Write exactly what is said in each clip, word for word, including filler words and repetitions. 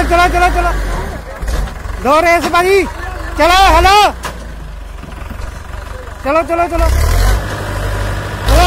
चलो चलो चलो दो रेस भाजी चलो हेलो चलो चलो चलो चलो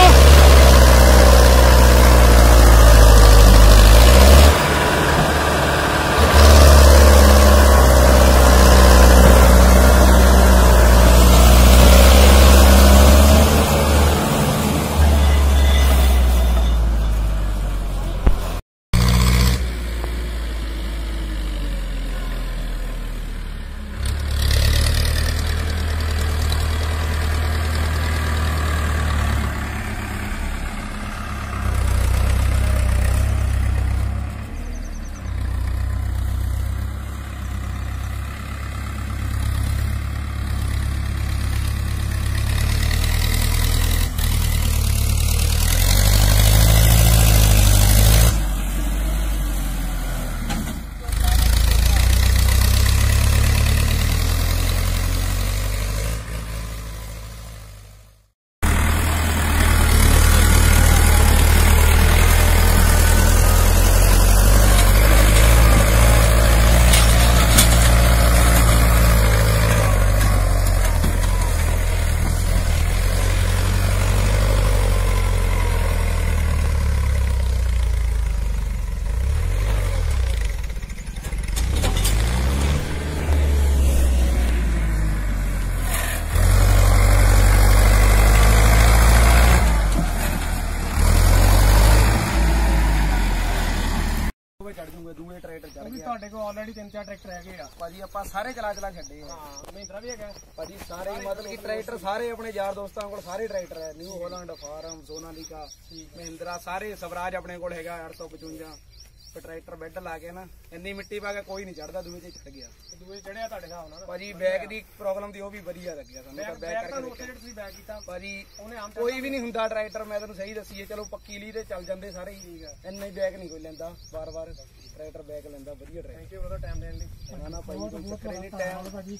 चढ़ जूंगे दूए ट्रैक्टर चढ़ गए ਤੁਹਾਡੇ ਕੋਲ ਆਲਰੇਡੀ ਤਿੰਨ ਚਾਰ ਟਰੈਕਟਰ ਹੈਗੇ ਆ ਭਾਜੀ ਆਪਾਂ ਸਾਰੇ ਚਲਾ ਚਲਾ ਛੱਡੇ ਆ ਹਾਂ ਮਹਿੰਦਰਾ ਵੀ ਹੈਗਾ ਭਾਜੀ ਸਾਰੇ ਮਤਲਬ ਕਿ ਟਰੈਕਟਰ ਸਾਰੇ ਆਪਣੇ ਯਾਰ ਦੋਸਤਾਂ ਕੋਲ ਸਾਰੇ ਟਰੈਕਟਰ ਹੈ New Holland farm Sonalika Mahindra ਸਾਰੇ ਸਵਰਾਜ ਆਪਣੇ ਕੋਲ ਹੈਗਾ ਅੱਠ ਸੌ ਪਚਵੰਜਾ ਟਰੈਕਟਰ ਬੈੱਡ ਲਾ ਕੇ ਨਾ ਇੰਨੀ ਮਿੱਟੀ ਪਾ ਕੇ ਕੋਈ ਨਹੀਂ ਚੜਦਾ ਦੂਏ ਤੇ ਚੜ ਗਿਆ ਦੂਏ ਚੜਿਆ ਤੁਹਾਡੇ ਹਿਸਾਬ ਨਾਲ ਭਾਜੀ ਬੈਕ ਦੀ ਪ੍ਰੋਬਲਮ ਦੀ ਉਹ ਵੀ ਵਧੀਆ ਲੱਗਿਆ ਸਾਨੂੰ ਤਾਂ ਬੈਕ ਕਰਕੇ ਉੱਥੇ ਜਿਹੜਾ ਤੁਸੀਂ ਬੈਕ ਕੀਤਾ ਭਾਜੀ ਉਹਨੇ ਆਮ ਕੋਈ ਵੀ ਨਹੀਂ ਹੁੰਦਾ ਟਰੈਕਟਰ ਮੈਂ ਤੁਹਾਨੂੰ ਸਹੀ ਦੱਸੀਏ ਚਲੋ ਪੱਕੀ ਲੀ ਤੇ ਚੱਲ ਜਾਂਦੇ ਸਾਰੇ ਹੀ ਇੰਨਾ ਹੀ ਬੈਕ ਨਹੀਂ ਕੋਈ ਲੈਂਦਾ ਵਾਰ ਵਾਰ ਟਰੈਕਟਰ ਬੈਕ ਲੈਂਦਾ ਵਧੀਆ tractor thank you brother time ਦੇਣ ਲਈ ਨਾ ਨਾ ਭਾਈ ਕੋਈ ਚੱਕਰ ਨਹੀਂ ਟਾਈਮ ਭਾਜੀ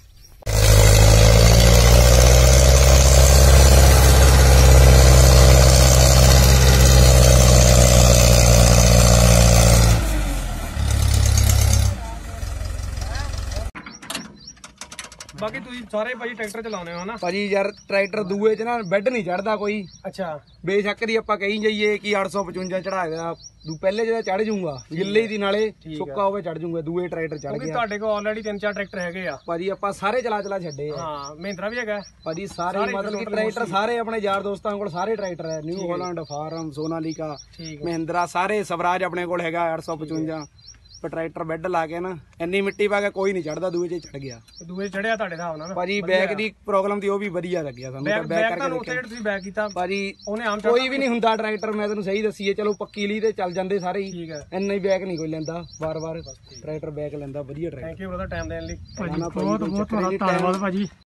ਬਾਕੀ ਤੁਸੀਂ ਸਾਰੇ ਭਾਜੀ ਟਰੈਕਟਰ ਚਲਾਉਂਦੇ ਹੋ ਹਨਾ ਭਾਜੀ ਯਾਰ ਟਰੈਕਟਰ ਦੂਏ ਚ ਨਾ ਬੈੱਡ ਨਹੀਂ ਚੜਦਾ ਕੋਈ ਅੱਛਾ ਬੇਸ਼ੱਕ ਦੀ ਆਪਾਂ ਕਹੀ ਜਾਈਏ ਕਿ ਅੱਠ ਸੌ ਪਚਵੰਜਾ ਚੜਾ ਦੇਣਾ ਦੂ ਪਹਿਲੇ ਜਿਹੜਾ ਚੜ ਜੂਗਾ ਗਿੱਲੇ ਦੀ ਨਾਲੇ ਸੁੱਕਾ ਹੋਵੇ ਚੜ ਜੂਗਾ ਦੂਏ ਟਰੈਕਟਰ ਚੜ ਕਿਉਂਕਿ ਗਿਆ ਤੁਹਾਡੇ ਕੋਲ ਆਲਰੇਡੀ ਤਿੰਨ ਚਾਰ ਟਰੈਕਟਰ ਹੈਗੇ ਆ ਭਾਜੀ ਆਪਾਂ ਸਾਰੇ ਚਲਾ ਚਲਾ ਛੱਡੇ ਆ ਹਾਂ ਮਹਿੰਦਰਾ ਵੀ ਹੈਗਾ ਭਾਜੀ ਸਾਰੇ ਮਤਲਬ ਕਿ ਟਰੈਕਟਰ ਸਾਰੇ ਆਪਣੇ ਯਾਰ ਦੋਸਤਾਂ ਕੋਲ ਸਾਰੇ ਟਰੈਕਟਰ ਹੈ New Holland farm Sonalika Mahindra ਸਾਰੇ ਸਵਰਾਜ ਆਪਣੇ ਕੋਲ ਹੈਗਾ ਅੱਠ ਸੌ ਪਚਵੰਜਾ ਟਰੈਕਟਰ ਬੈੱਡ ਲਾ ਕੇ ਨਾ ਇੰਨੀ ਮਿੱਟੀ ਪਾ ਕੇ ਕੋਈ ਨਹੀਂ ਚੜਦਾ ਦੂਏ ਚ ਚੜ ਗਿਆ ਦੂਏ ਚੜਿਆ ਤੁਹਾਡੇ ਹਿਸਾਬ ਨਾਲ ਭਾਜੀ ਬੈਕ ਦੀ ਪ੍ਰੋਬਲਮ ਦੀ ਉਹ ਵੀ ਵਧੀਆ ਲੱਗਿਆ ਸਾਨੂੰ ਤਾਂ ਬੈਕ ਕਰਕੇ ਉੱਥੇ ਜਿਹੜਾ ਤੁਸੀਂ ਬੈਕ ਕੀਤਾ ਭਾਜੀ ਉਹਨੇ ਆਮ ਕੋਈ ਵੀ ਨਹੀਂ ਹੁੰਦਾ ਟਰੈਕਟਰ ਮੈਂ ਤੁਹਾਨੂੰ ਸਹੀ ਦੱਸੀਏ ਚਲੋ ਪੱਕੀ ਲੀ ਤੇ ਚੱਲ ਜਾਂਦੇ ਸਾਰੇ ਹੀ ਠੀਕ ਹੈ ਇੰਨਾ ਹੀ ਬੈਕ ਨਹੀਂ ਕੋਈ ਲੈਂਦਾ ਵਾਰ ਵਾਰ ਟਰੈਕਟਰ ਬੈਕ ਲੈਂਦਾ ਵਧੀਆ tractor thank you brother time ਦੇਣ ਲਈ ਭਾਜੀ ਬਹੁਤ ਬਹੁਤ ਧੰਨਵਾਦ ਭਾਜੀ